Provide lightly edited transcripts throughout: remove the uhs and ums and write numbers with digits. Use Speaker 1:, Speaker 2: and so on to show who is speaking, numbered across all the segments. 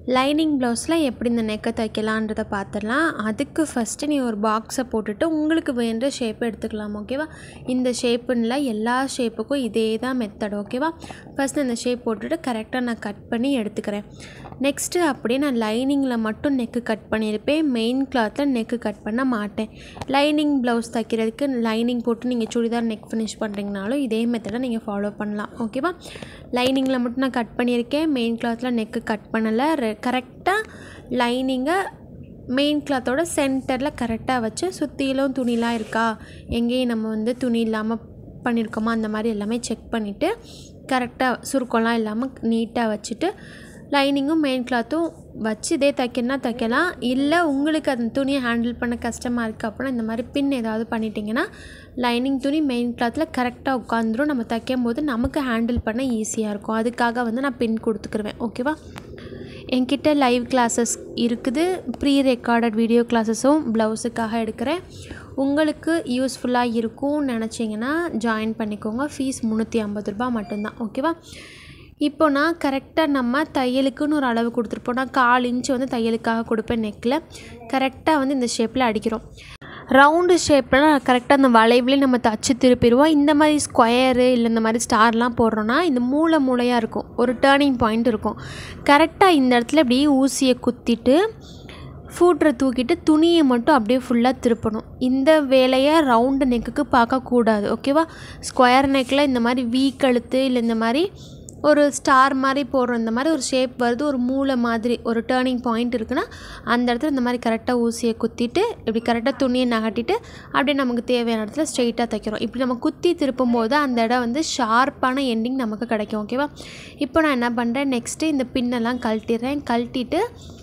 Speaker 1: Lining ப்ளவுஸில் எப்படி இந்த நெக்கை தைக்கலான்றதை பார்த்துடலாம். அதுக்கு ஃபஸ்ட்டு நீ ஒரு பாக்ஸை போட்டுட்டு உங்களுக்கு வேண்ட ஷேப்பை எடுத்துக்கலாம். ஓகேவா? இந்த ஷேப்புன்னுல எல்லா ஷேப்புக்கும் இதே தான் மெத்தட். ஓகேவா? ஃபஸ்ட்டு இந்த ஷேப் போட்டுட்டு கரெக்டாக நான் கட் பண்ணி எடுத்துக்கிறேன். நெக்ஸ்ட்டு அப்படியே நான் லைனிங்கில் மட்டும் நெக்கு கட் பண்ணியிருப்பேன். மெயின் கிளாத்தில் நெக்கு கட் பண்ண மாட்டேன். லைனிங் ப்ளவுஸ் தைக்கிறதுக்கு லைனிங் போட்டு நீங்கள் சுடிதார் நெக் ஃபினிஷ் பண்ணுறீங்கனாலும் இதே மெத்தடை நீங்கள் ஃபாலோ பண்ணலாம். ஓகேவா? லைனிங்கில் மட்டும் நான் கட் பண்ணியிருக்கேன். மெயின் கிளாத்தில் நெக்கு கட் பண்ணலை. கரெக்டாக லைனிங்கை மெயின் கிளாத்தோட சென்டரில் கரெக்டாக வச்சு சுற்றிலும் துணிலாம் இருக்கா, எங்கேயும் நம்ம துணி இல்லாமல் பண்ணியிருக்கோமா அந்த மாதிரி எல்லாமே செக் பண்ணிவிட்டு கரெக்டாக சுருக்கம்லாம் இல்லாமல் நீட்டாக வச்சுட்டு லைனிங்கும் மெயின் கிளாத்தும் வச்சு இதே தைக்கணுன்னா தைக்கலாம். இல்லை உங்களுக்கு அந்த துணியை ஹேண்டில் பண்ண கஷ்டமாக இருக்குது அப்படின்னா இந்த மாதிரி பின் ஏதாவது பண்ணிட்டீங்கன்னா லைனிங் துணி மெயின் கிளாத்தில் கரெக்டாக உட்காந்துரும். நம்ம தைக்கும் போது நமக்கு ஹேண்டில் பண்ண ஈஸியாக இருக்கும். அதுக்காக நான் பின் கொடுத்துக்குருவேன். ஓகேவா? என்கிட்ட லைவ் கிளாஸஸ் இருக்குது. ப்ரீ ரெக்கார்டட் வீடியோ கிளாஸஸும் ப்ளவுஸுக்காக எடுக்கிறேன். உங்களுக்கு யூஸ்ஃபுல்லாக இருக்கும்னு நினச்சிங்கன்னா ஜாயின் பண்ணிக்கோங்க. ஃபீஸ் 350 ரூபா மட்டும்தான். ஓகேவா? இப்போ நான் கரெக்டாக நம்ம தையலுக்குன்னு ஒரு அளவு கொடுத்துருப்போம். நான் 1/4 இன்ச்சு தையலுக்காக கொடுப்பேன். நெக்கில் கரெக்டாக இந்த ஷேப்பில் அடிக்கிறோம். ரவுண்டு ஷேப்லாம் கரெக்டாக அந்த வளைவுலேயே நம்ம தச்சு திருப்பிடுவோம். இந்த மாதிரி ஸ்கொயரு இல்லை இந்த மாதிரி ஸ்டார்லாம் போடுறோன்னா இந்த மூளையாக இருக்கும், ஒரு டேர்னிங் பாயிண்ட் இருக்கும். கரெக்டாக இந்த இடத்துல இப்படி ஊசியை குத்திட்டு ஃபூட்டரை தூக்கிட்டு துணியை மட்டும் அப்படியே ஃபுல்லாக திருப்பணும். இந்த வேலையை ரவுண்டு நெக்குக்கு பார்க்கக்கூடாது. ஓகேவா? ஸ்கொயர் நெக்கில் இந்த மாதிரி வீ கழுத்து இல்லை இந்த மாதிரி ஒரு ஸ்டார் மாதிரி போடுறோம். இந்த மாதிரி ஒரு ஷேப் வருது, ஒரு மூளை மாதிரி ஒரு டேர்னிங் பாயிண்ட் இருக்குன்னா அந்த இடத்துல இந்த மாதிரி கரெக்டாக ஊசியை குத்திட்டு இப்படி கரெக்டாக துணியை நகட்டிட்டு அப்படியே நமக்கு தேவையான இடத்துல ஸ்ட்ரெயிட்டாக தைக்கிறோம். இப்படி நம்ம குத்தி திருப்பும் போது அந்த இடம் ஷார்ப்பான எண்டிங் நமக்கு கிடைக்கும். ஓகேவா? இப்போ நான் என்ன பண்ணுறேன், நெக்ஸ்ட்டு இந்த பின்னெல்லாம் கழட்டிட்டு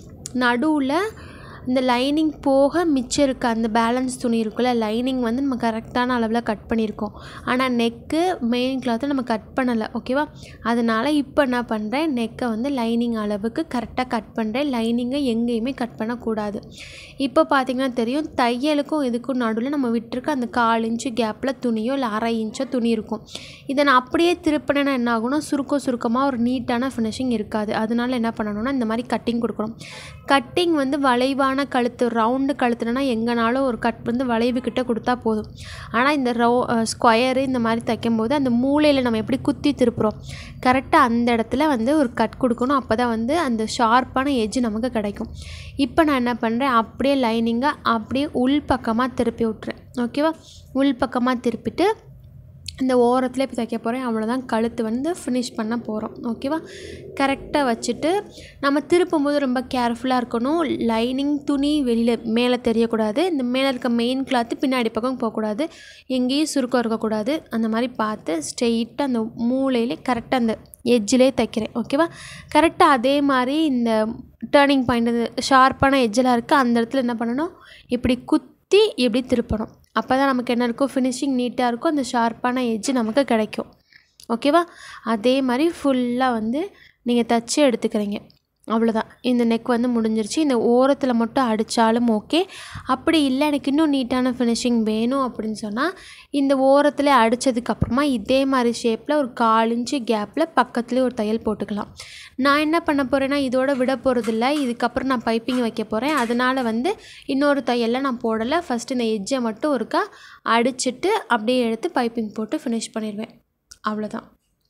Speaker 1: நடுவில் இந்த லைனிங் போக மிச்சம் இருக்க அந்த பேலன்ஸ் துணி இருக்குல்ல, லைனிங் நம்ம கரெக்டான அளவில் கட் பண்ணியிருக்கோம். ஆனால் நெக்கு மெயின் கிளாத்தை நம்ம கட் பண்ணலை. ஓகேவா? அதனால் இப்போ என்ன பண்ணுறேன், நெக்கை லைனிங் அளவுக்கு கரெக்டாக கட் பண்ணுறேன். லைனிங்கை எங்கேயுமே கட் பண்ணக்கூடாது. இப்போ பார்த்திங்கன்னா தெரியும், தையலுக்கும் இதுக்கும் நடுவில் நம்ம விட்டுருக்க அந்த 1/4 இன்ச்சு கேப்பில் துணியோ இல்லை 1/2 இன்ச்சோ துணி இருக்கும். இதை நான் அப்படியே திருப்பினேன்னா என்ன ஆகும்னா சுருக்கமாக ஒரு நீட்டான ஃபினிஷிங் இருக்காது. அதனால என்ன பண்ணணும்னா இந்த மாதிரி கட்டிங் கொடுக்கணும். கட்டிங் வளைவான கழுத்து, ரவுண்டு கழுத்துனா எங்கேனாலும் ஒரு கட் வளைவு கிட்ட கொடுத்தா போதும். ஆனால் இந்த ஸ்கொயரு இந்த மாதிரி தைக்கும் போது அந்த மூலையில் நம்ம எப்படி குத்தி திருப்புறோம், கரெக்டாக அந்த இடத்துல ஒரு கட் கொடுக்கணும். அப்போ தான் அந்த ஷார்ப்பான எட்ஜ் நமக்கு கிடைக்கும். இப்போ நான் என்ன பண்ணுறேன், அப்படியே லைனிங்கை அப்படியே உள் பக்கமாக திருப்பி விட்றேன். ஓகேவா? உள் பக்கமாக திருப்பிட்டு இந்த ஓரத்தில் இப்போ தைக்க போகிறேன். அவ்வளோதான். கழுத்து ஃபினிஷ் பண்ண போகிறோம். ஓகேவா? கரெக்டாக வச்சுட்டு நம்ம திருப்பும்போது ரொம்ப கேர்ஃபுல்லாக இருக்கணும். லைனிங் துணி வெளியில் மேலே தெரியக்கூடாது. இந்த மேலே இருக்க மெயின் கிளாத்து பின்னாடி பக்கம் போகக்கூடாது. எங்கேயும் சுருக்கம் இருக்கக்கூடாது. அந்த மாதிரி பார்த்து ஸ்ட்ரெயிட்டாக அந்த மூலையிலே கரெக்டாக அந்த எட்ஜிலே தைக்கிறேன். ஓகேவா? கரெக்டாக அதே மாதிரி இந்த டேர்னிங் பாயிண்ட் ஷார்ப்பான எட்ஜெலாம் இருக்குது. அந்த இடத்துல என்ன பண்ணணும், இப்படி குத்தி இப்படி திருப்பணும். அப்போ தான் நமக்கு என்ன இருக்கும், ஃபினிஷிங் நீட்டாக இருக்கும். அந்த ஷார்ப்பான எட்ஜ் நமக்கு கிடைக்கும். ஓகேவா? அதே மாதிரி ஃபுல்லாக நீங்கள் தச்சு எடுத்துக்கிறீங்க. அவ்வளோதான். இந்த நெக் முடிஞ்சிருச்சு. இந்த ஓரத்தில் மட்டும் அடித்தாலும் ஓகே. அப்படி இல்லை எனக்கு இன்னும் நீட்டான ஃபினிஷிங் வேணும் அப்படின்னு சொன்னால் இந்த ஓரத்தில் அடித்ததுக்கப்புறமா இதே மாதிரி ஷேப்பில் ஒரு 1/4 இன்ச்சு கேப்பில் பக்கத்துலேயே ஒரு தையல் போட்டுக்கலாம். நான் என்ன பண்ண போகிறேன்னா இதோட விட போகிறதில்ல. இதுக்கப்புறம் நான் பைப்பிங் வைக்க போகிறேன். அதனால் இன்னொரு தையலில் நான் போடலை. ஃபஸ்ட்டு இந்த எட்ஜை மட்டும் ஒருக்கா அடிச்சுட்டு அப்படியே எடுத்து பைப்பிங் போட்டு ஃபினிஷ் பண்ணிடுவேன். அவ்வளோதான்.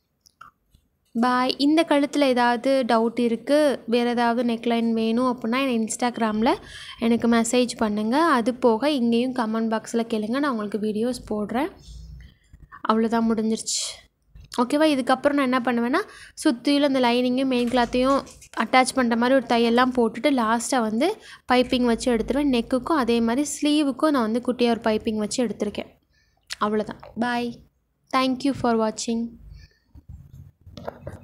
Speaker 1: பாய். இந்த கழுத்தில் ஏதாவது டவுட் இருக்குது, வேறு ஏதாவது நெக்லைன் வேணும் அப்படின்னா என்னை இன்ஸ்டாகிராமில் எனக்கு மெசேஜ் பண்ணுங்கள். அது போக இங்கேயும் கமெண்ட் பாக்ஸில் கேளுங்க, நான் உங்களுக்கு வீடியோஸ் போடுறேன். அவ்வளோதான், முடிஞ்சிருச்சு. ஓகேவா? இதுக்கப்புறம் நான் என்ன பண்ணுவேன்னா சுற்றிலும் அந்த லைனிங்கும் மெயின் கிளாத்தையும் அட்டாச் பண்ணுற மாதிரி ஒரு தையெல்லாம் போட்டுட்டு லாஸ்ட்டாக பைப்பிங் வச்சு எடுத்துருவேன். நெக்குக்கும் அதே மாதிரி ஸ்லீவுக்கும் நான் குட்டியாக ஒரு பைப்பிங் வச்சு எடுத்திருக்கேன். அவ்வளோதான். பாய். தேங்க்யூ ஃபார் வாட்சிங்.